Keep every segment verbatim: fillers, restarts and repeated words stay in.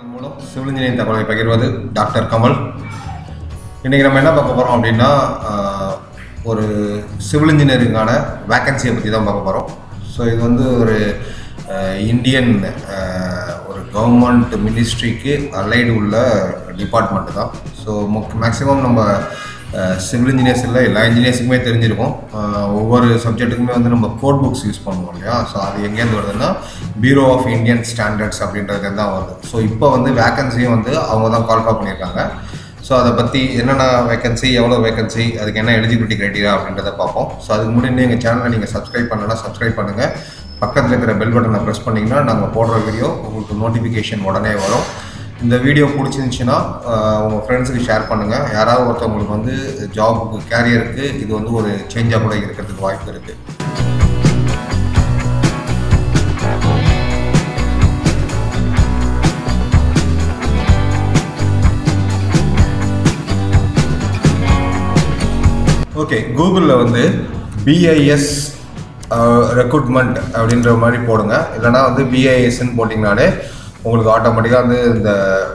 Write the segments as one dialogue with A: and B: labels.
A: மூலம் civil engineering தகவலை பகிர்வது டாக்டர் கமல். இன்றைக்கி நம்ம என்ன பார்க்க போகிறோம் அப்படின்னா, ஒரு சிவில் இன்ஜினியரிங்கான வேக்கன்சியை பற்றி தான் பார்க்க போகிறோம். ஸோ இது வந்து ஒரு இந்தியன் ஒரு கவர்மெண்ட் மினிஸ்ட்ரிக்கு அலைடு உள்ள டிபார்ட்மெண்ட்டு தான். ஸோ மேக்ஸிமம் நம்ம சிவில் இன்ஜினியர்ஸ் இல்லை, எல்லா இன்ஜினியர்ஸுக்குமே தெரிஞ்சிருக்கும். ஒவ்வொரு சப்ஜெக்ட்டுக்குமே வந்து நம்ம கோட் புக்ஸ் யூஸ் பண்ணுவோம் இல்லையா. ஸோ அது எங்கேருந்து வருதுன்னா பியூரோ ஆஃப் இந்தியன் ஸ்டாண்டர்ட்ஸ் அப்படின்றது தான் வருது. ஸோ இப்போ வந்து வேக்கன்சியும் வந்து அவங்க தான் கால்ஃபா பண்ணியிருக்காங்க. ஸோ அதை பற்றி என்னென்ன வேக்கன்சி, எவ்வளோ வேக்கன்சி, அதுக்கு என்ன எலிஜிபிலிட்டி க்ரைட்டீரியா அப்படின்றத பார்ப்போம். ஸோ அதுக்கு முன்னாடி எங்கள் சேனலை நீங்கள் சப்ஸ்கிரைப் பண்ணலாம், சப்ஸ்கிரைப் பண்ணுங்கள். பக்கத்தில் இருக்கிற பெல் பட்டனை ப்ரெஸ் பண்ணிங்கன்னா நாங்கள் போடுற வீடியோ உங்களுக்கு நோட்டிஃபிகேஷன் உடனே வரும். இந்த வீடியோ பிடிச்சிருந்துச்சின்னா உங்கள் ஃப்ரெண்ட்ஸுக்கு ஷேர் பண்ணுங்கள். யாராவது ஒருத்தவங்களுக்கு வந்து ஜாபுக்கு, கேரியருக்கு இது வந்து ஒரு சேஞ்சாக கூட இருக்கிறதுக்கு வாய்ப்பு இருக்குது. ஓகே, கூகுளில் வந்து பிஐஎஸ் ரெக்ரூட்மெண்ட் அப்படின்ற மாதிரி போடுங்க. இல்லைனா வந்து பிஐஎஸ்ன்னு போட்டிங்கனாலே உங்களுக்கு ஆட்டோமேட்டிக்காக வந்து இந்த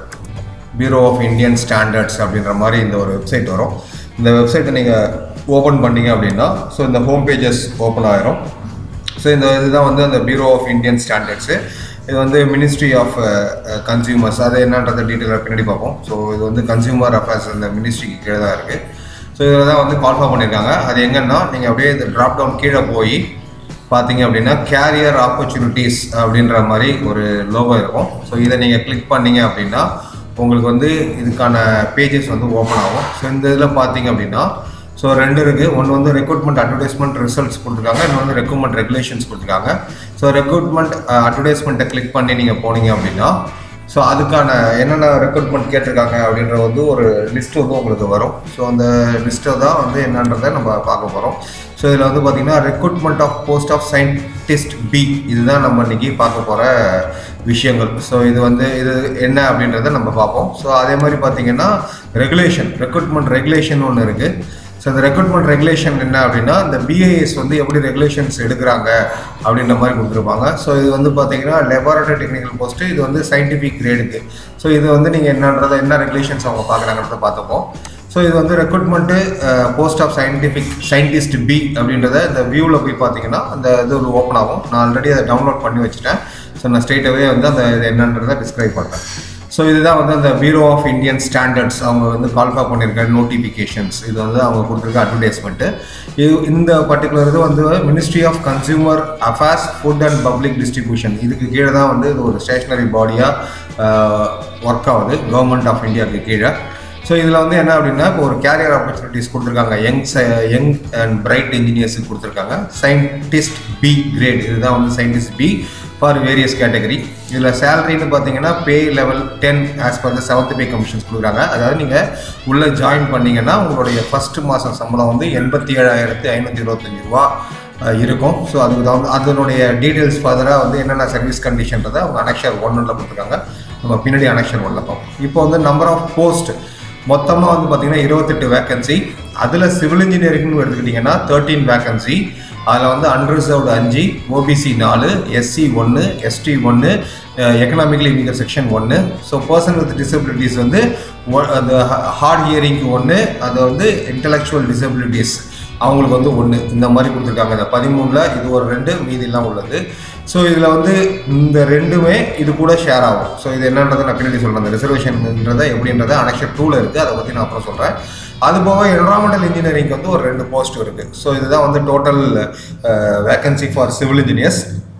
A: பியூரோ ஆஃப் இந்தியன் ஸ்டாண்டர்ட்ஸ் அப்படின்ற மாதிரி இந்த ஒரு வெப்சைட் வரும். இந்த வெப்சைட்டை நீங்கள் ஓப்பன் பண்ணிங்க அப்படின்னா ஸோ இந்த ஹோம் பேஜஸ் ஓப்பன் ஆகிரும். ஸோ இந்த இதுதான் வந்து அந்த பியூரோ ஆஃப் இந்தியன் ஸ்டாண்டர்ட்ஸு. இது வந்து மினிஸ்ட்ரி ஆஃப் கன்சியூமர்ஸ், அது என்னன்றதை டீட்டெயிலாக பின்னாடி பார்ப்போம். ஸோ இது வந்து கன்சியூமர் அஃபேர்ஸ் இந்த மினிஸ்ட்ரிக்கு கீழே தான் இருக்குது. ஸோ இதில் தான் வந்து கால்ஃபா பண்ணியிருக்காங்க. அது எங்கன்னா நீங்கள் அப்படியே இந்த ட்ராப் டவுன் கீழே போய் பார்த்தீங்க அப்படின்னா கேரியர் ஆப்பர்ச்சுனிட்டிஸ் அப்படின்ற மாதிரி ஒரு லோகோ இருக்கும். ஸோ இதை நீங்கள் கிளிக் பண்ணிங்க அப்படின்னா உங்களுக்கு வந்து இதுக்கான பேஜஸ் வந்து ஓப்பன் ஆகும். ஸோ இந்த இதில் பார்த்தீங்க அப்படின்னா ஸோ ரெண்டு இருக்குது. ஒன்று வந்து ரெக்ரூட்மெண்ட் அட்வர்டைஸ்மெண்ட் ரிசல்ட்ஸ் கொடுத்துருக்காங்க, இன்னொன்று வந்து ரெக்ரூட்மெண்ட் ரெகுலேஷன்ஸ் கொடுத்துருக்காங்க. ஸோ ரெக்ரூட்மெண்ட் அட்வர்டைஸ்மெண்ட்டை கிளிக் பண்ணி நீங்கள் போனீங்க அப்படின்னா ஸோ அதுக்கான என்னென்ன ரெக்ரூட்மெண்ட் கேட்டிருக்காங்க அப்படின்ற வந்து ஒரு லிஸ்ட்டு வந்து உங்களுக்கு வரும். ஸோ அந்த லிஸ்ட்டை தான் வந்து என்னன்றதை நம்ம பார்க்க போகிறோம். ஸோ இதில் வந்து பார்த்திங்கன்னா recruitment of post of scientist B, இதுதான் நம்ம இன்றைக்கி பார்க்க போகிற விஷயங்கள். ஸோ இது வந்து இது என்ன அப்படின்றத நம்ம பார்ப்போம். ஸோ அதே மாதிரி பார்த்திங்கன்னா ரெகுலேஷன், ரெக்ரூட்மெண்ட் ரெகுலேஷன் ஒன்று இருக்குது. ஸோ இந்த ரெக்ரூட்மெண்ட் ரெகுலேஷன் என்ன அப்படின்னா இந்த பிஐஎஸ் வந்து எப்படி ரெகுலேஷன்ஸ் எடுக்கிறாங்க அப்படின்ற மாதிரி கொடுத்துருப்பாங்க. ஸோ இது வந்து பார்த்தீங்கன்னா லெபார்டரி டெக்னிக்கல் போஸ்ட்டு, இது வந்து சயின்டிஃபிக் கிரேடுக்கு. ஸோ இது வந்து நீங்கள் என்னன்றதை என்ன ரெகுலேஷன்ஸ் அவங்க பார்க்குறாங்கிறத பார்த்துப்போம். ஸோ இது வந்து recruitment post of scientific scientist B அப்படின்றத இந்த வியூவில் போய் பார்த்தீங்கன்னா அந்த இது ஒரு ஓப்பன் ஆகும். நான் ஆல்ரெடி அதை டவுன்லோட் பண்ணி வச்சுட்டேன். ஸோ நான் ஸ்ட்ரெயிட்டாகவே வந்து அந்த இது என்னன்றதை டிஸ்கிரைப் பண்ணுறேன். ஸோ இதுதான் வந்து அந்த பியூரோ ஆஃப் இந்தியன் ஸ்டாண்டர்ட்ஸ் அவங்க வந்து கால்ஃபா பண்ணியிருக்க நோட்டிஃபிகேஷன்ஸ். இது வந்து அவங்க கொடுத்துருக்க அட்வர்டைஸ்மெண்ட்டு. இது இந்த பர்டிகுலர் இது வந்து ministry of consumer affairs, food and public distribution, இதுக்கு கீழே தான் வந்து இது ஒரு ஸ்டேஷனரி பாடியாக ஒர்க் ஆகுது கவர்மெண்ட் ஆஃப் இந்தியாவுக்கு கீழே. ஸோ இதில் வந்து என்ன அப்படின்னா இப்போ ஒரு கேரியர் ஆப்பர்ச்சுனிட்டிஸ் கொடுத்துருக்காங்க, யங் யங் அண்ட் பிரைட் இன்ஜினியர்ஸுக்கு கொடுத்துருக்காங்க. சயின்டிஸ்ட் பி கிரேட், இதுதான் வந்து scientist B for various category. இதில் சேலரின்னு பார்த்தீங்கன்னா pay level ten as per the seventh pay commissions கொடுக்குறாங்க. அதாவது நீங்கள் உள்ளே ஜாயின் பண்ணிங்கன்னா உங்களுடைய ஃபஸ்ட்டு மாதம் சம்பளம் வந்து எண்பத்தி ஏழாயிரத்து ஐநூற்றி இருபத்தஞ்சி ரூபா இருக்கும். ஸோ அதுக்கு தான் அதனுடைய டீட்டெயில்ஸ் ஃபர்தராக வந்து என்னென்ன சர்வீஸ் கண்டிஷன்றதை அவங்க அனெக்ஷர் ஒன்னில் கொடுத்துருக்காங்க. நம்ம பின்னாடி அனெக்ஷர் ஒன்னில் பார்ப்போம். இப்போ வந்து நம்பர் ஆஃப் போஸ்ட் மொத்தமாக வந்து பார்த்திங்கன்னா இருபத்தெட்டு வேக்கன்சி. அதில் சிவில் இன்ஜினியரிங்னு எடுத்துக்கிட்டிங்கன்னா தேர்ட்டீன் வேக்கன்சி. அதில் வந்து அன்ரிசர்வ்டு அஞ்சு, ஓபிசி நாலு, எஸ்சி ஒன்று, எஸ்டி ஒன்று, எக்கனாமிக்கலி வீக்கர் செக்ஷன் ஒன்று. ஸோ பர்சன் வித் டிசபிலிட்டிஸ் வந்து அந்த ஹார்ட் ஹியரிங்க்கு ஒன்று, அது வந்து இன்டலெக்சுவல் டிசபிலிட்டிஸ் அவங்களுக்கு வந்து ஒன்று, இந்த மாதிரி கொடுத்துருக்காங்க. இந்த பதிமூணில் இது ஒரு ரெண்டு, மீதிலாம் உள்ளது. ஸோ இதில் வந்து இந்த ரெண்டுமே இது கூட ஷேர் ஆகும். ஸோ இது என்னன்றதை நான் பின்னாடி சொல்கிறேன். அந்த ரிசர்வேஷன்ன்றதை எப்படின்றத அனெக்ஷர் டூவில் இருக்குது, அதை பற்றி நான் அப்புறம் சொல்கிறேன். அதுபோக என்விரான்மெண்டல் இன்ஜினியரிங்க்கு வந்து ஒரு ரெண்டு போஸ்ட் இருக்குது. ஸோ இதுதான் வந்து total vacancy for civil engineers.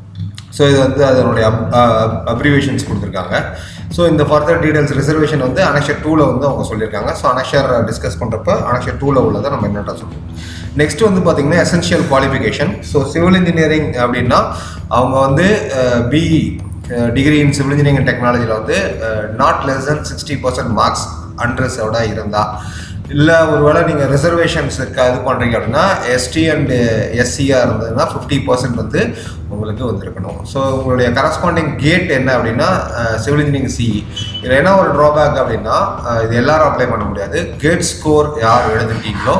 A: So இது வந்து அதனுடைய அப்ரிவேஷன்ஸ் கொடுத்துருக்காங்க. ஸோ இந்த ஃபர்தர் டீடைல்ஸ் ரிசர்வேஷன் வந்து அனெக்ஷர் டூவில் வந்து அவங்க சொல்லியிருக்காங்க. ஸோ அனெக்ஷர் டிஸ்கஸ் பண்ணுறப்ப அனெக்ஷர் டூவில் உள்ளதை நம்ம என்னென்ன சொல்லுவோம். நெக்ஸ்ட் வந்து பார்த்திங்கன்னா essential qualification. So civil engineering அப்படின்னா அவங்க வந்து BE degree in civil engineering and டெக்னாலஜியில் வந்து not less than sixty percent marks அன்ரிசர்வ்டாக இருந்தால், இல்லை ஒருவேளை நீங்கள் ரிசர்வேஷன்ஸுக்கு இது பண்ணுறீங்க அப்படின்னா எஸ்டி அண்டு எஸ்சியாக இருந்ததுன்னா ஃபிஃப்டி பர்சன்ட் வந்து உங்களுக்கு வந்துருக்கணும். ஸோ உங்களுடைய கரஸ்பாண்டிங் கேட் என்ன அப்படின்னா சிவில் இன்ஜினியரிங் சிஇ. இதில் என்ன ஒரு ட்ராபேக் அப்படின்னா இது எல்லாரும் அப்ளை பண்ண முடியாது. கேட் ஸ்கோர் யார் எழுதுட்டீங்களோ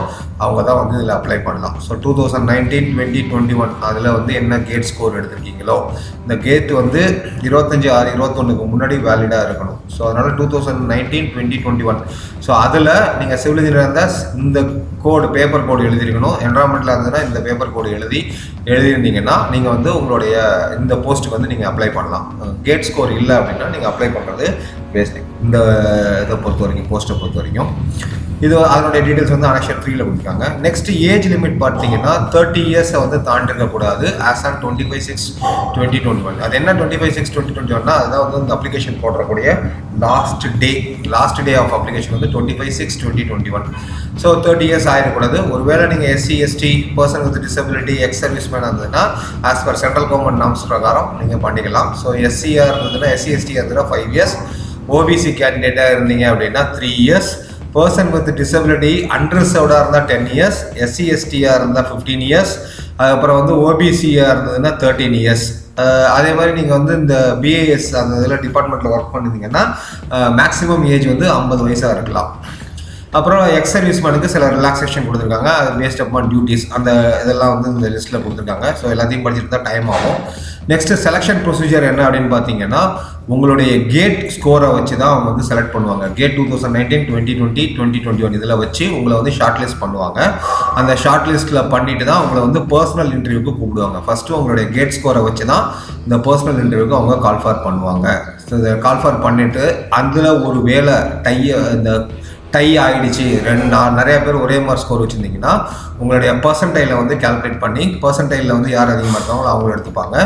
A: அவங்க தான் வந்து இதில் அப்ளை பண்ணலாம். So two thousand nineteen twenty twenty one அதில் வந்து என்ன கேட் ஸ்கோர் எடுத்திருக்கீங்களோ இந்த கேட் வந்து இருபத்தஞ்சி ஆறு இருபத்தொன்னுக்கு முன்னாடி வேலிடாக இருக்கணும். ஸோ அதனால் two thousand nineteen twenty twenty one so அதில் நீங்கள் சிவில் இன்ஜினியர் இருந்தால் இந்த கோடு பேப்பர் கோடு எழுதிருக்கணும். என்வரான்மெண்ட்டில் இருந்ததுன்னா இந்த பேப்பர் கோடு எழுதி எழுதிருந்தீங்கன்னா நீங்கள் வந்து உங்களுடைய இந்த போஸ்ட்டுக்கு வந்து நீங்கள் அப்ளை பண்ணலாம். கேட் ஸ்கோர் இல்லை அப்படின்னா நீங்கள் அப்ளை பண்ணுறது வேஸ்ட். இந்த இதை பொறுத்த வரைக்கும் போஸ்ட்டை பொறுத்த வரைக்கும் இது அதனுடைய டீட்டெயில்ஸ் வந்து அனெக்ஷன் த்ரீல கொடுத்துருக்காங்க. நெக்ஸ்ட் ஏஜ் லிமிட் பார்த்தீங்கன்னா தேர்ட்டி இயர்ஸை வந்து தாண்டிருக்கக்கூடாது as on twenty five six twenty twenty one அது என்ன twenty five six twenty twenty ஒன்னா அதுதான் வந்து இந்த அப்ளிகேஷன் போடுறக்கூடிய last day last day of application வந்து twenty five six twenty twenty one so thirty years ஆகிடக்கூடாது. ஒருவேளை நீங்கள் SC ST person with disability ex service man இருந்ததுன்னா as per central government norms பிரகாரம் நீங்கள் பண்ணிக்கலாம். ஸோ எஸ்சியாக இருந்ததுன்னா எஸ்சி எஸ்டியாக இருந்ததுன்னா ஃபைவ் இயர்ஸ் ஓபிசி கேண்டிடேட்டாக இருந்தீங்க அப்படின்னா three years person with disability அன்ரிசர்வ்டாக இருந்தால் டென் இயர்ஸ் எஸ்சி எஸ்டியாக இருந்தால் ஃபிஃப்டீன் இயர்ஸ் அதுக்கப்புறம் வந்து ஓபிசியாக இருந்ததுன்னா தேர்ட்டீன் இயர்ஸ் அதே மாதிரி நீங்கள் வந்து இந்த பிஐஎஸ் அந்த இதில் டிபார்ட்மெண்ட்டில் ஒர்க் பண்ணியிருந்தீங்கன்னா மேக்ஸிமம் ஏஜ் வந்து ஐம்பது வயசாக இருக்கலாம். அப்புறம் எக்ஸ் சர்வீஸ்மேனுக்கு சில ரிலாக்ஸேஷன் கொடுத்துருக்காங்க. அது பேஸ்ட் அப்பான் டியூட்டிஸ் அந்த இதெல்லாம் வந்து இந்த லிஸ்ட்டில் கொடுத்துருக்காங்க. ஸோ எல்லாத்தையும் படிச்சுட்டு தான் டைம் ஆகும். நெக்ஸ்ட்டு செலெக்ஷன் ப்ரொசீஜர் என்ன அப்படின்னு பார்த்தீங்கன்னா உங்களுடைய கேட் ஸ்கோரை வச்சு தான் அவங்க வந்து செலக்ட் பண்ணுவாங்க. GATE two thousand nineteen twenty twenty twenty twenty one இதில் வச்சு உங்களை வந்து ஷார்ட் லிஸ்ட் பண்ணுவாங்க. அந்த ஷார்ட் லிஸ்ட்டில் பண்ணிட்டு தான் உங்களை வந்து பர்சனல் இன்டர்வியூக்கு கூப்பிடுவாங்க. ஃபஸ்ட்டு உங்களுடைய கேட் ஸ்கோரை வச்சு தான் இந்த பர்சனல் இன்டர்வியூக்கு அவங்க கால் ஃபார் பண்ணுவாங்க. ஸோ இதை கால் ஃபார் பண்ணிவிட்டு அதில் ஒரு வேலை டைய இந்த டை ஆகிடுச்சு ரெண்டு நான் நிறைய பேர் ஒரே மாதிரி ஸ்கோர் வச்சுருந்தீங்கன்னா உங்களுடைய பர்சன்டைலை வந்து கால்குலேட் பண்ணி பர்சன்டைலில் வந்து யார் அதிகமாக இருக்காங்களோ அவங்க எடுத்துப்பாங்க.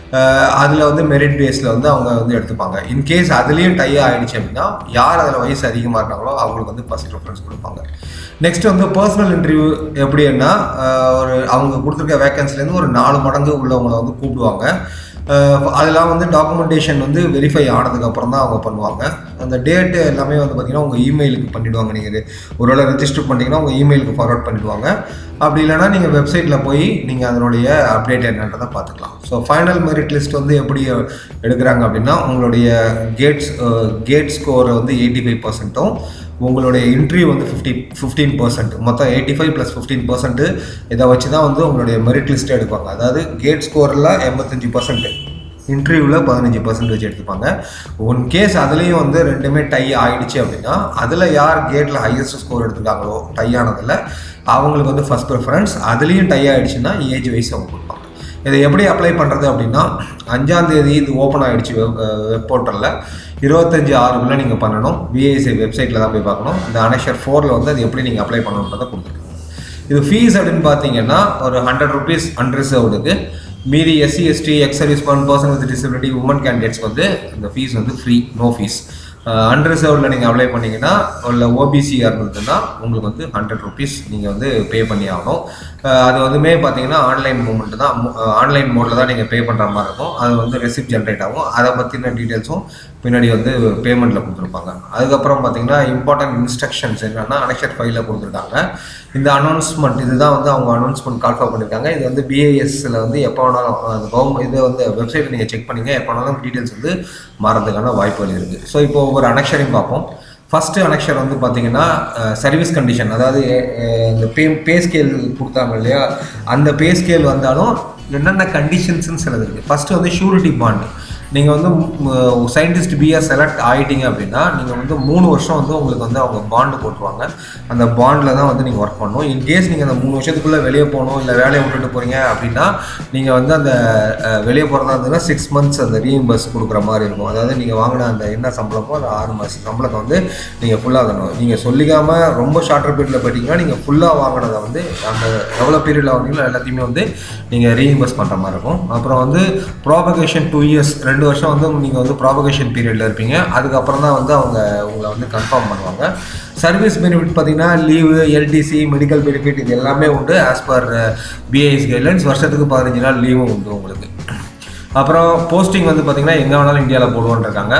A: அதில் வந்து மெரிட் பேஸில் வந்து அவங்க வந்து எடுத்துப்பாங்க. இன்கேஸ் அதுலேயும் டை ஆகிடுச்சு அப்படின்னா யார் அதில் வயசு அதிகமாக இருக்காங்களோ அவங்களுக்கு வந்து ஃபர்ஸ்ட் ப்ரிஃபரன்ஸ் கொடுப்பாங்க. நெக்ஸ்ட் வந்து பர்சனல் இன்டர்வியூ எப்படின்னா ஒரு அவங்க கொடுத்துருக்க வேக்கன்சிலேருந்து ஒரு நாலு மடங்கு உள்ளவங்களை வந்து கூப்பிடுவாங்க. அதெல்லாம் வந்து டாக்குமெண்டேஷன் வந்து வெரிஃபை ஆனதுக்கப்புறம் தான் அவங்க பண்ணுவாங்க. அந்த டேட்டு எல்லாமே வந்து பார்த்திங்கன்னா உங்கள் இமெயிலுக்கு பண்ணிவிடுவாங்க. நீங்கள் ஒருவேளை ரெஜிஸ்டர் பண்ணிங்கன்னா உங்கள் இமெயிலுக்கு ஃபார்வர்ட் பண்ணிவிடுவாங்க. அப்படி இல்லைனா நீங்கள் வெப்சைட்டில் போய் நீங்கள் அதனுடைய அப்டேட் என்னன்றதை பார்த்துக்கலாம். ஸோ ஃபைனல் மெரிட் லிஸ்ட் வந்து எப்படி எடுக்கிறாங்க அப்படின்னா உங்களுடைய கேட்ஸ் கேட் ஸ்கோரை வந்து எயிட்டி ஃபைவ் பர்சன்ட்டும் உங்களுடைய இன்ட்ரிவியூ வந்து ஃபிஃப்டி ஃபிஃப்டீன் பர்சன்ட் மொத்தம் eighty five plus fifteen percent இதை வச்சு தான் வந்து உங்களுடைய மெரிட் லிஸ்ட்டை எடுப்பாங்க. அதாவது கேட் ஸ்கோரில் எண்பத்தஞ்சு பர்சன்ட் இன்டர்வியூவில் பதினஞ்சு பர்சன்ட் வச்சு எடுத்துப்பாங்க. ஒன் கேஸ் அதுலேயும் வந்து ரெண்டுமே டை ஆகிடுச்சு அப்படின்னா அதில் யார் கேட்டில் ஹையஸ்ட் ஸ்கோர் எடுத்துருக்காங்களோ டை ஆனதில் அவங்களுக்கு வந்து ஃபஸ்ட் ப்ரிஃபரன்ஸ். அதுலேயும் டை ஆகிடுச்சுன்னா ஏஜ் வைஸ் அவங்க கொடுப்பாங்க. இதை எப்படி அப்ளை பண்ணுறது அப்படின்னா அஞ்சாந்தேதி இது ஓப்பன் ஆகிடுச்சு வெப் வெப் போர்ட்டலில் இருபத்தஞ்சி ஆறுக்குள்ளே நீங்கள் பண்ணணும். பிஐஎஸ்சி வெப்சைட்டில் தான் போய் பார்க்கணும். இந்த அனெக்ஷர் ஃபோரில் வந்து அது எப்படி நீங்கள் அப்ளை பண்ணணுன்றதை கொடுத்துருக்காங்க. இது ஃபீஸ் அப்படின்னு பார்த்தீங்கன்னா ஒரு ஹண்ட்ரட் ருபீஸ் அன்ரிசர்வ்டுக்கு மீதி SC ST ex serviceman person with disability woman candidates வந்து இந்த ஃபீஸ் வந்து ஃப்ரீ நோ ஃபீஸ். அன்ரிசர்வ்டில் நீங்கள் அப்ளை பண்ணிங்கன்னா இல்லை ஓபிசியாக இருந்ததுன்னா உங்களுக்கு வந்து ஹண்ட்ரட் ருபீஸ் நீங்கள் வந்து பே பண்ணி ஆகணும். அது வந்துமே பார்த்தீங்கன்னா ஆன்லைன் மூமெண்ட் தான் ஆன்லைன் மோடில் தான் நீங்கள் பே பண்ணுற மாதிரி இருக்கும். அது வந்து ரெசிப்ட் ஜென்ரேட் ஆகும். அதை பற்றின டீட்டெயில்ஸும் பின்னாடி வந்து பேமெண்ட்டில் கொடுத்துருப்பாங்க. அதுக்கப்புறம் பார்த்தீங்கன்னா இம்பார்ட்டன்ட் இன்ஸ்ட்ரக்ஷன்ஸ் என்னென்னா அனெக்ஷர் ஃபைலில் கொடுத்துருக்காங்க. இந்த அனௌன்ஸ்மெண்ட் இதுதான் வந்து அவங்க அனௌன்ஸ்மெண்ட் கால்ஃபார் பண்ணியிருக்காங்க. இது வந்து பிஐஎஸ்சில் வந்து எப்போ வேணாலும் அந்த கவர்மெண்ட் இதை வந்து வெப்சைட்டில் நீங்கள் செக் பண்ணிங்க எப்போ வேணாலும் டீட்டெயில்ஸ் வந்து மாறதுக்கான வாய்ப்புகள் இருக்குது. ஸோ இப்போ ஒவ்வொரு அனெக்ஷரையும் பார்ப்போம். ஃபஸ்ட்டு அனெக்ஷர் வந்து பார்த்திங்கன்னா சர்வீஸ் கண்டிஷன் அதாவது இந்த பே பே ஸ்கேல் கொடுத்தாங்க இல்லையா அந்த பே ஸ்கேல் வந்தாலும் என்னென்ன கண்டிஷன்ஸ்னு சிலது இருக்குது. ஃபஸ்ட்டு வந்து ஷூரிட்டி பாண்ட். நீங்கள் வந்து சயின்டிஸ்ட் பிஆர் செலக்ட் ஆகிட்டீங்க அப்படின்னா நீங்கள் வந்து மூணு வருஷம் வந்து உங்களுக்கு வந்து அவங்க பாண்டு போட்டுருவாங்க. அந்த பாண்டில் தான் வந்து நீங்கள் ஒர்க் பண்ணணும். இன்கேஸ் நீங்கள் அந்த மூணு வருஷத்துக்குள்ளே வெளியே போகணும் இல்லை வேலையை விட்டுட்டு போகிறீங்க அப்படின்னா நீங்கள் வந்து அந்த வெளியே போகிறதா இருந்ததுன்னா சிக்ஸ் மந்த்ஸ் அந்த ரீஇம்பர்ஸ் கொடுக்குற மாதிரி இருக்கும். அதாவது நீங்கள் வாங்கின அந்த என்ன சம்பளமோ அந்த ஆறு மாதம் சம்பளத்தை வந்து நீங்கள் ஃபுல்லாக தரணும். நீங்கள் சொல்லிக்காமல் ரொம்ப ஷார்ட்டர் பீரியடில் போயிட்டீங்கன்னா நீங்கள் ஃபுல்லாக வாங்கினதை வந்து அந்த எவ்வளோ பீரியடில் வாங்கினீங்களோ எல்லாத்தையுமே வந்து நீங்கள் ரீஇம்பர்ஸ் பண்ணுற மாதிரி இருக்கும். அப்புறம் வந்து ப்ராபகேஷன் டூ இயர்ஸ் ரெண்டு வருஷம் வந்து நீங்கள் வந்து ப்ராபகேஷன் பீரியடில் இருப்பீங்க. அதுக்கப்புறம் தான் வந்து அவங்க உங்களை வந்து கன்ஃபார்ம் பண்ணுவாங்க. சர்வீஸ் பெனிஃபிட் பார்த்தீங்கன்னா லீவு எல்டிசி மெடிக்கல் பெனிஃபிட் இது எல்லாமே உண்டு ஆஸ் பர் பிஐஎஸ் கைட்லைன்ஸ். வருஷத்துக்கு பதினஞ்சு நாள் லீவும் உண்டு உங்களுக்கு. அப்புறம் போஸ்டிங் வந்து பார்த்திங்கன்னா எங்கே வேணாலும் இந்தியாவில் போடுவோன்னு இருக்காங்க.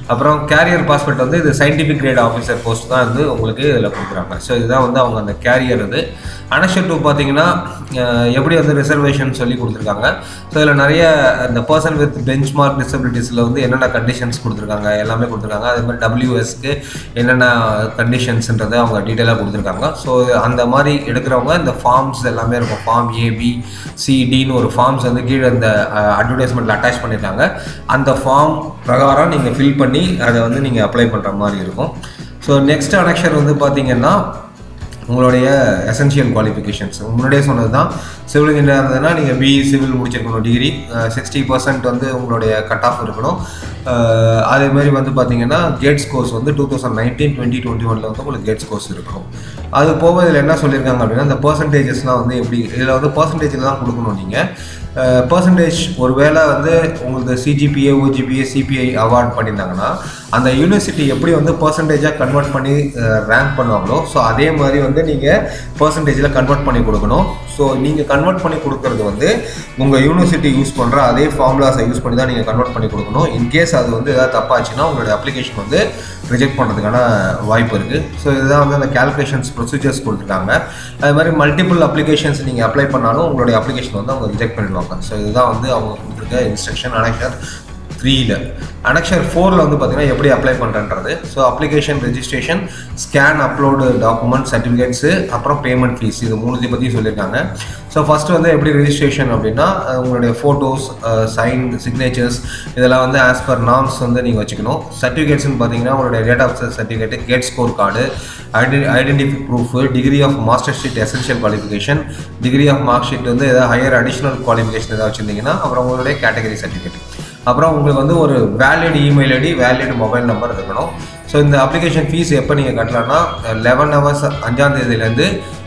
A: அப்புறம் கேரியர் பாஸ்போர்ட் வந்து இது சயின்டிஃபிக் கிரேட் ஆஃபீஸர் போஸ்ட் தான் வந்து உங்களுக்கு இதில் கொடுக்குறாங்க. ஸோ இதுதான் வந்து அவங்க அந்த கேரியர் இது. அனெக்சர் டூ பார்த்தீங்கன்னா எப்படி வந்து ரிசர்வேஷன் சொல்லி கொடுத்துருக்காங்க. ஸோ இதில் நிறைய இந்த பர்சன் வித் பெஞ்ச் மார்க் டிசபிலிட்டிஸில் வந்து என்னென்ன கண்டிஷன்ஸ் கொடுத்துருக்காங்க எல்லாமே கொடுத்துருக்காங்க. அதே மாதிரி டபிள்யூஎஸ்க்கு என்னென்ன கண்டிஷன்ஸ்ன்றதை அவங்க டீட்டெயிலாக கொடுத்துருக்காங்க. ஸோ அந்த மாதிரி எடுக்கிறவங்க இந்த ஃபார்ம்ஸ் எல்லாமே இருக்கும். ஃபார்ம் ஏபி சிடின்னு ஒரு ஃபார்ம்ஸ் வந்து கீழே இந்த அட்வர்டைஸ்மெண்ட்டில் அட்டாச் பண்ணியிருக்காங்க. அந்த ஃபார்ம் பிரகாரம் நீங்கள் ஃபில் பண்ணி அதை வந்து நீங்கள் அப்ளை பண்ணுற மாதிரி இருக்கும். ஸோ நெக்ஸ்ட் அனெக்சர் வந்து பார்த்தீங்கன்னா உங்களுடைய எசென்ஷியல் குவாலிஃபிகேஷன்ஸ் முன்னாடியே சொன்னது தான். சிவில் இன்ஜினியர் இருந்ததுன்னா நீங்கள் பிஇ சிவில் முடிச்சிருக்கணும், டிகிரி சிக்ஸ்டி பர்சன்ட் வந்து உங்களுடைய கட் ஆஃப் இருக்கணும். அதேமாதிரி வந்து பார்த்தீங்கன்னா கேட்ஸ் கோர்ஸ் வந்து two thousand nineteen twenty twenty ஒனில் வந்து உங்களுக்கு கேட்ஸ் கோர்ஸ் இருக்கணும். அது போக இதில் என்ன சொல்லியிருக்காங்க அப்படின்னா இந்த பர்சன்டேஜஸ்லாம் வந்து எப்படி இதில் வந்து பர்சன்டேஜில் தான் கொடுக்கணும். நீங்கள் பர்சன்டேஜ் ஒரு வேளை வந்து உங்களுக்கு சிஜிபிஏ ஓஜிபிஏ சிபிஐ அவார்ட் பண்ணியிருந்தாங்கன்னா அந்த யூனிவர்சிட்டி எப்படி வந்து பர்சன்டேஜாக கன்வெர்ட் பண்ணி ரேங்க் பண்ணுவாங்களோ ஸோ அதே மாதிரி வந்து நீங்கள் பர்சன்டேஜில் கன்வெர்ட் பண்ணி கொடுக்கணும். ஸோ நீங்கள் கன்வெர்ட் பண்ணி கொடுக்குறது வந்து உங்கள் யூனிவர்சிட்டி யூஸ் பண்ணுற அதே ஃபார்முலாஸை யூஸ் பண்ணி தான் நீங்கள் கன்வெர்ட் பண்ணி கொடுக்கணும். இன்கேஸ் அது வந்து எதாவது தப்பாச்சுன்னா உங்களுடைய அப்ளிகேஷன் வந்து ரிஜெக்ட் பண்ணுறதுக்கான வாய்ப்பு இருக்குது. ஸோ இதுதான் வந்து அந்த கேல்குலேஷன்ஸ் ப்ரொசீஜர்ஸ் கொடுத்துருக்காங்க. அது மாதிரி மல்டிபிள் அப்ளிகேஷன்ஸ் நீங்கள் அப்ளை பண்ணாலும் உங்களுடைய அப்ளிகேஷன் வந்து அவங்க ரிஜெக்ட் பண்ணிடுவாங்க. ஸோ இதுதான் வந்து அவங்க கொடுத்துருக்க இன்ஸ்ட்ரக்ஷன் அனெக்சர் த்ரீல. அனெக்சர் ஃபோரில் வந்து பார்த்தீங்கன்னா எப்படி அப்ளை பண்ணுறன்றது. So application registration scan upload document certificates அப்புறம் பேமெண்ட் ஃபீஸ் இது மூணுத்தை பற்றி சொல்லியிருக்காங்க. ஸோ ஃபஸ்ட்டு வந்து எப்படி ரெஜிஸ்ட்ரேஷன் அப்படின்னா உங்களுடைய ஃபோட்டோஸ் சைன் சிக்னேச்சர்ஸ் இதெல்லாம் வந்து ஆஸ் பர் நார்ம்ஸ் வந்து நீங்கள் வச்சுக்கணும். சர்டிஃபிகேட்ஸ்னு பார்த்தீங்கன்னா உங்களுடைய date of certificate GATE score card identity identify proof degree of master sheet essential qualification degree of mark sheet வந்து எதாவது ஹையர் அடிஷ்னல் குவாலிஃபிகேஷன் எதாவது வச்சுருந்தீங்கன்னா அப்புறம் உங்களுடைய கேட்டகரி சர்டிஃபிகேட் அப்புறம் உங்களுக்கு வந்து ஒரு valid email ID valid mobile number இருக்கணும். ஸோ இந்த அப்ளிகேஷன் ஃபீஸ் எப்போ நீங்கள் கட்டலாம்னா லெவன் ஹவர்ஸ் அஞ்சாம் தேதியிலேருந்து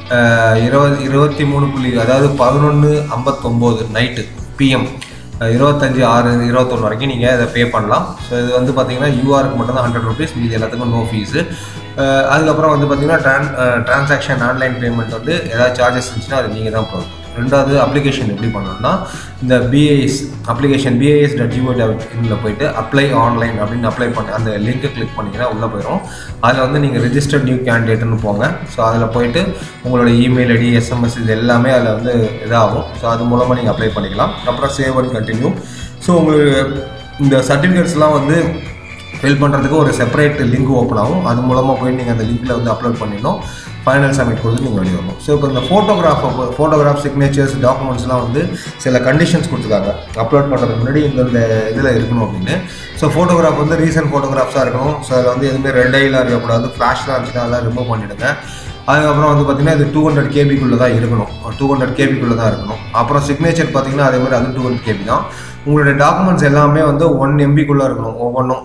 A: இருபது இருபத்தி மூணு புள்ளி அதாவது பதினொன்று ஐம்பத்தொம்போது நைட்டு பிஎம் இருபத்தஞ்சி ஆறு இருபத்தொன்று வரைக்கும் நீங்கள் இதை பே பண்ணலாம். ஸோ இது வந்து பார்த்தீங்கன்னா யூஆருக்கு மட்டும் தான் ஹண்ட்ரட் ருபீஸ் மீது எல்லாத்துக்கும் நோ ஃபீஸு. அதுக்கப்புறம் வந்து பார்த்தீங்கன்னா ட்ரான் ட்ரான்சாக்ஷன் ஆன்லைன் பேமெண்ட் வந்து ஏதாவது சார்ஜஸ் இருந்துச்சுன்னா அது நீங்கள் தான் போகணும். ரெண்டாவது அப்ளிகேஷன் எப்படி பண்ணணும்னா இந்த BIS application BIS dot G O இன்ல போயிட்டு அப்ளை ஆன்லைன் அப்படின்னு அப்ளை பண்ணி அந்த லிங்க்கை கிளிக் பண்ணிங்கன்னா உள்ளே போயிடும். அதில் வந்து நீங்கள் ரிஜிஸ்டர்ட் நியூ கேண்டிடேட்னு போங்க. ஸோ அதில் போயிட்டு உங்களோட இமெயில் ஐடி எஸ்எம்எஸ் இது எல்லாமே அதில் வந்து இதாகும். ஸோ அது மூலமாக நீங்கள் அப்ளை பண்ணிக்கலாம். அப்புறம் சேவ் அண்ட் கண்டினியூ. ஸோ உங்களுக்கு இந்த சர்டிஃபிகேட்ஸ்லாம் வந்து ஃபில் பண்ணுறதுக்கு ஒரு செப்பரேட் லிங்க் ஓப்பன் ஆகும். அது மூலமாக போய் நீங்கள் அந்த லிங்க்கில் வந்து அப்லோட் பண்ணிடணும். ஃபைனல் சப்மிட் கொடுத்து நீங்கள் வெளியே வரணும். ஸோ இப்போ இந்த ஃபோட்டோகிராஃப் ஃபோட்டோகிராஃப் சிக்னேச்சர்ஸ் டாக்குமெண்ட்ஸ்லாம் வந்து சில கண்டிஷன்ஸ் கொடுத்துருக்காங்க அப்லோட் பண்ணுறதுக்கு முன்னாடி இந்த இதில் இருக்கணும் அப்படின்னு. ஸோ ஃபோட்டோகிராஃப் வந்து ரீசன்ட் ஃபோட்டோகிராஃப்ஸாக இருக்கணும். ஸோ அதில் வந்து எதுவுமே ரெட் ஐலாம் இருக்கக்கூடாது, ஃப்ளாஷ்லாம் இருந்துச்சுன்னா அதெல்லாம் ரிமூவ் பண்ணிவிடுங்க. அதுக்கப்புறம் வந்து பார்த்திங்கன்னா இது டூ ஹண்ட்ரட் கேபிக்குள்ளே தான் இருக்கணும் டூ ஹண்ட்ரட் கேபிக்குள்ளே தான் இருக்கணும். அப்புறம் சிக்னேச்சர் பார்த்திங்கன்னா அதே மாதிரி அது டூ ஹண்ட்ரட் கேபி தான். உங்களுடைய டாக்குமெண்ட்ஸ் எல்லாமே வந்து ஒன் எம்பிக்குள்ளே இருக்கணும். ஒவ்வொன்றும்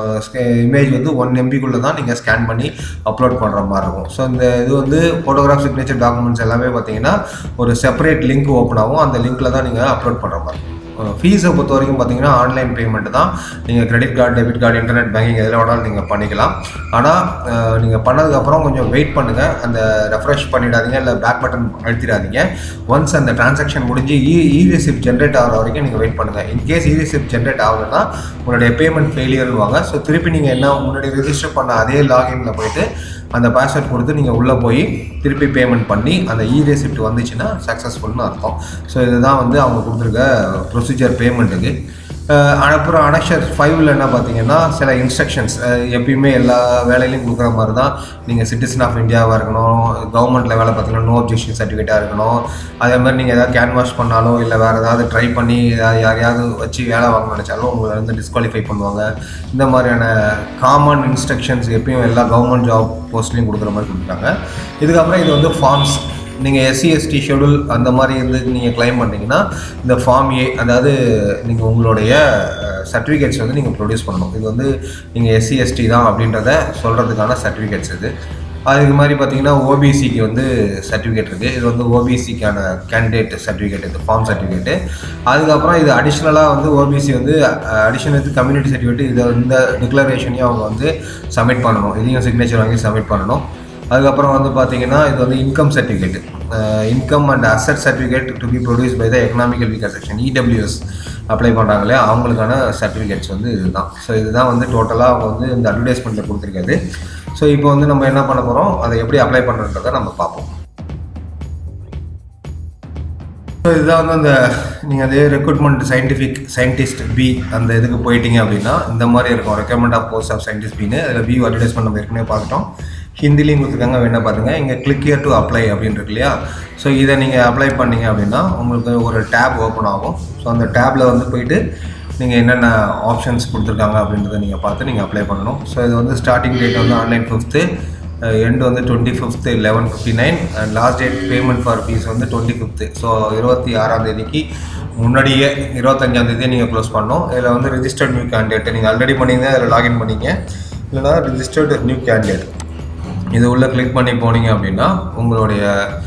A: இமேஜ் வந்து ஒன் எம்பிக்குள்ளே தான் நீங்கள் ஸ்கேன் பண்ணி அப்லோட் பண்ணுற மாதிரி இருக்கும். ஸோ இந்த இது வந்து ஃபோட்டோகிராஃப் சிக்னேச்சர் டாக்குமெண்ட்ஸ் எல்லாமே பார்த்தீங்கன்னா ஒரு செப்பரேட் லிங்க் ஓப்பன் ஆகும். அந்த லிங்க்கில் தான் நீங்கள் அப்லோட் பண்ணுற மாதிரி இருக்கும். ஃபீஸை பொறுத்த வரைக்கும் பார்த்தீங்கன்னா ஆன்லைன் பேமெண்ட் தான். நீங்கள் credit card debit card internet banking எதில் வேணாலும் நீங்கள் பண்ணிக்கலாம். ஆனால் நீங்கள் பண்ணதுக்கப்புறம் கொஞ்சம் வெயிட் பண்ணுங்கள். அந்த ரெஃப்ரெஷ் பண்ணிடாதீங்க, இல்லை பேக் பட்டன் அழுத்திடாதீங்க. ஒன்ஸ் அந்த டிரான்சாக்ஷன் முடிஞ்சு இ இ ரிசிப்ட் ஜென்ரேட் ஆகிற வரைக்கும் நீங்கள் வெயிட் பண்ணுங்கள். இன்கேஸ் இ ரிசிப்ட் ஜென்ரேட் ஆகுதுன்னா உங்களுடைய பேமெண்ட் ஃபெயிலியர்னு வாங்க. ஸோ திருப்பி நீங்கள் என்ன முன்னாடி ரெஜிஸ்டர் பண்ண அதே லாகின்ல போயிட்டு அந்த பாஸ்வேர்ட் கொடுத்து நீங்கள் உள்ளே போய் திருப்பி பேமெண்ட் பண்ணி அந்த இ ரெசிப்ட் வந்துச்சுன்னா சக்ஸஸ்ஃபுல்னு அர்த்தம். ஸோ இதுதான் வந்து அவங்க கொடுத்துருக்க ப்ரொசீஜர் பேமெண்ட்டுக்கு. அப்புறம் அனெக்சர் ஃபைவ்ல என்ன பார்த்தீங்கன்னா சில இன்ஸ்ட்ரக்ஷன்ஸ் எப்பயுமே எல்லா வேலையிலையும் கொடுக்குற மாதிரி தான். நீங்கள் சிட்டிசன் ஆஃப் இந்தியாவாக இருக்கணும், கவர்மெண்ட்டில் வேலை பார்த்தீங்கன்னா நோ அப்ஜெக்ஷன் சர்டிஃபிகேட்டாக இருக்கணும். அதே மாதிரி நீங்கள் எதாவது கேன்வாஷ் பண்ணாலும் இல்லை வேறு ஏதாவது ட்ரை பண்ணி யாரையாவது வச்சு வேலை வாங்க நினச்சாலும் உங்களை வந்து டிஸ்குவாலிஃபை பண்ணுவாங்க. இந்த மாதிரியான காமன் இன்ஸ்ட்ரக்ஷன்ஸ் எப்பயும் எல்லா கவர்மெண்ட் ஜாப் போஸ்ட்லேயும் கொடுக்குற மாதிரி கொடுக்குறாங்க. இதுக்கப்புறம் இது வந்து ஃபார்ம்ஸ். நீங்கள் எஸ்சி எஸ்டி ஷெடியூல் அந்த மாதிரி இருந்து நீங்கள் கிளைம் பண்ணிங்கன்னா இந்த ஃபார்ம் ஏ அதாவது நீங்கள் உங்களுடைய சர்டிஃபிகேட்ஸ் வந்து நீங்கள் ப்ரொடியூஸ் பண்ணணும். இது வந்து நீங்கள் எஸ்சி எஸ்டி தான் அப்படின்றத சொல்கிறதுக்கான சர்டிஃபிகேட்ஸ் இது. அதுக்கு மாதிரி பார்த்தீங்கன்னா ஓபிசிக்கு வந்து சர்டிஃபிகேட் இருக்குது. இது வந்து ஓபிசிக்கான கேண்டிடேட் சர்டிஃபிகேட், இது ஃபார்ம் சர்டிஃபிகேட்டு. அதுக்கப்புறம் இது அடிஷ்னலாக வந்து ஓபிசி வந்து அடிஷ்னல் கம்யூனிட்டி சர்டிஃபிகேட் இதை இந்த டிக்ளரேஷனையும் அவங்க வந்து சப்மிட் பண்ணணும். இதையும் சிக்னேச்சர் வாங்கி சப்மிட் பண்ணணும். அதுக்கப்புறம் வந்து பார்த்தீங்கன்னா இது வந்து income certificate, income and asset certificate to be produce by the economical weaker section EWS. Apply பண்ணுறாங்களே அவங்களுக்கான சர்டிஃபிகேட்ஸ் வந்து இதுதான். ஸோ இதுதான் வந்து டோட்டலாக அவங்க வந்து இந்த அட்வர்டைஸ்மெண்ட்டில் கொடுத்துருக்காது. ஸோ இப்போ வந்து நம்ம என்ன பண்ண போகிறோம், அதை எப்படி அப்ளை பண்ணுறன்றதை நம்ம பார்ப்போம். ஸோ இதுதான் வந்து அந்த நீங்கள் அதே ரெக்ரூட்மெண்ட் சயின்டிஃபிக் சயின்டிஸ்ட் பி அந்த இதுக்கு போயிட்டீங்க அப்படின்னா இந்த மாதிரி இருக்கும், recruitment of post of scientist பின்னு. அதில் பி அட்வர்டைஸ்மெண்ட் நம்ம ஏற்கனவே பார்த்துட்டோம், ஹிந்திலையும் கொடுத்துருக்காங்க. வேணா பாருங்க, இங்கே கிளிக் ஹியர் டு அப்ளை அப்படின்னு இருக்கு இல்லையா. ஸோ இதை நீங்கள் அப்ளை பண்ணீங்க அப்படின்னா உங்களுக்கு ஒரு டேப் ஓப்பன் ஆகும். ஸோ அந்த டேப்பில் வந்து போயிட்டு நீங்கள் என்னென்ன ஆப்ஷன்ஸ் கொடுத்துருக்காங்க அப்படின்றத நீங்கள் பார்த்து நீங்கள் அப்ளை பண்ணணும். ஸோ இது வந்து ஸ்டார்டிங் டேட் வந்து ஆன்லைன் ஃபிஃப்த்து, எண்ட் வந்து twenty fifth eleven fifty nine and last date payment for fees வந்து டுவெண்ட்டி ஃபிஃப்த்து. ஸோ இருபத்தி ஆறாம் தேதிக்கு முன்னாடியே இருபத்தஞ்சாம் தேதியே நீங்கள் க்ளோஸ் பண்ணணும். இதில் வந்து ரிஜிஸ்டர்ட் நியூ கேண்டிடேட் நீங்கள் ஆல்ரெடி பண்ணிங்க அதில் லாகின் பண்ணிங்க, இல்லைனா ரிஜிஸ்டர்டு நியூ கேண்டிடேட் இது உள்ளே கிளிக் பண்ணி போனீங்க அப்படின்னா உங்களுடைய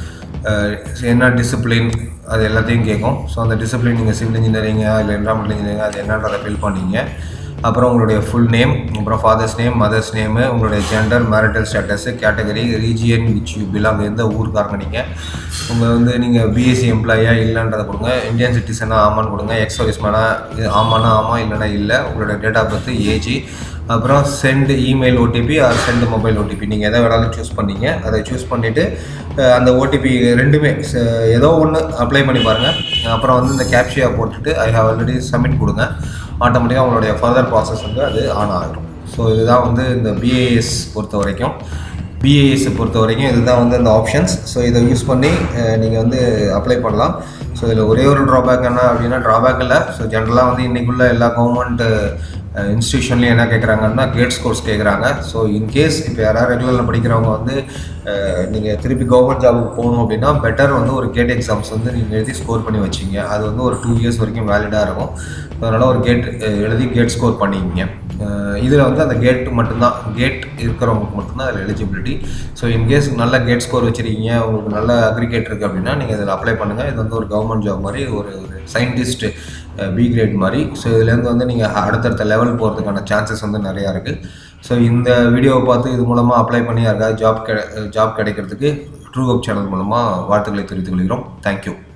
A: என்ன டிசிப்ளின் அது எல்லாத்தையும் கேட்கும். ஸோ அந்த டிசிப்ளின் நீங்கள் சிவில் இன்ஜினியரிங்கா இல்லை என்வரான்மெண்டல் இன்ஜினியரிங் அது என்னன்றதை ஃபில் பண்ணிங்க. அப்புறம் உங்களுடைய ஃபுல் நேம், அப்புறம் ஃபாதர்ஸ் நேம், மதர்ஸ் நேமு, உங்களுடைய gender, marital status, category, region which you belong, எந்த ஊருக்காரங்க நீங்கள், உங்கள் வந்து நீங்கள் பிஎஸ்சி எம்ப்ளாயா இல்லைன்றதை கொடுங்க. இந்தியன் சிட்டிசனாக ஆமான்னு கொடுங்க. எக்ஸ் சர்வீஸ்மேனா ஆமானா ஆமாம், இல்லைனா இல்லை. உங்களுடைய டேட் ஆஃப் பர்த், ஏஜ், அப்புறம் send email OTP or send mobile OTP நீங்கள் எதை வேணாலும் சூஸ் பண்ணிங்க. அதை சூஸ் பண்ணிவிட்டு அந்த ஓடிபி ரெண்டுமே ஏதோ ஒன்று அப்ளை பண்ணி பாருங்கள். அப்புறம் வந்து இந்த கேப்ஷியா போட்டுட்டு ஐ ஹவ் ஆல்ரெடி சப்மிட் கொடுங்க. ஆட்டோமேட்டிக்காக உங்களுடைய ஃபர்தர் ப்ராசஸ் வந்து அது ஆன் ஆகிடும். ஸோ இதுதான் வந்து இந்த பிஏஎஸ் பொறுத்த வரைக்கும் பிஏஎஸ் பொறுத்த வரைக்கும் இதுதான் வந்து இந்த ஆப்ஷன்ஸ். ஸோ இதை யூஸ் பண்ணி நீங்கள் வந்து அப்ளை பண்ணலாம். ஸோ இதில் ஒரே ஒரு ட்ராபேக் என்ன அப்படின்னா, ட்ராபேக் இல்லை. ஸோ ஜென்ரலாக வந்து இன்றைக்குள்ள எல்லா கவர்மெண்ட் இன்ஸ்டியூஷன்லேயும் என்ன கேட்குறாங்கன்னா கேட் ஸ்கோர்ஸ் கேட்குறாங்க. ஸோ இன்கேஸ் இப்போ யாராவது ரெகுலரில் படிக்கிறவங்க வந்து நீங்கள் திருப்பி கவர்மெண்ட் ஜாபுக்கு போகணும் அப்படின்னா பெட்டர் வந்து ஒரு கேட் எக்ஸாம்ஸ் வந்து நீங்கள் எழுதி ஸ்கோர் பண்ணி வச்சிங்க. அது வந்து ஒரு டூ இயர்ஸ் வரைக்கும் வேலிடாக இருக்கும். அதனால் ஒரு கேட் எழுதி கேட் ஸ்கோர் பண்ணிக்கிங்க. இதில் வந்து அந்த கேட் மட்டும்தான், கேட் இருக்கிறவங்களுக்கு மட்டும்தான் அதில் எலிஜிபிலிட்டி. ஸோ இன்கேஸ் நல்ல கேட் ஸ்கோர் வச்சுருக்கீங்க, உங்களுக்கு நல்ல அக்ரிகேட் இருக்குது அப்படின்னா நீங்கள் இதில் அப்ளை பண்ணுங்கள். இது வந்து ஒரு கவர்மெண்ட் ஜாப் மாதிரி, ஒரு சயின்டிஸ்ட் பி கிரேட் மாதிரி. ஸோ இதுலேருந்து வந்து நீங்கள் அடுத்தடுத்த லெவல் போகிறதுக்கான சான்சஸ் வந்து நிறையா இருக்குது. ஸோ இந்த வீடியோவை பார்த்து இது மூலமாக அப்ளை பண்ணி யாருக்காவது ஜாப் கெ ஜாப் கிடைக்கிறதுக்கு ட்ரூஹோப் சேனல் மூலமாக வாழ்த்துக்களை தெரிவித்துக் கொள்கிறோம். தேங்க்யூ.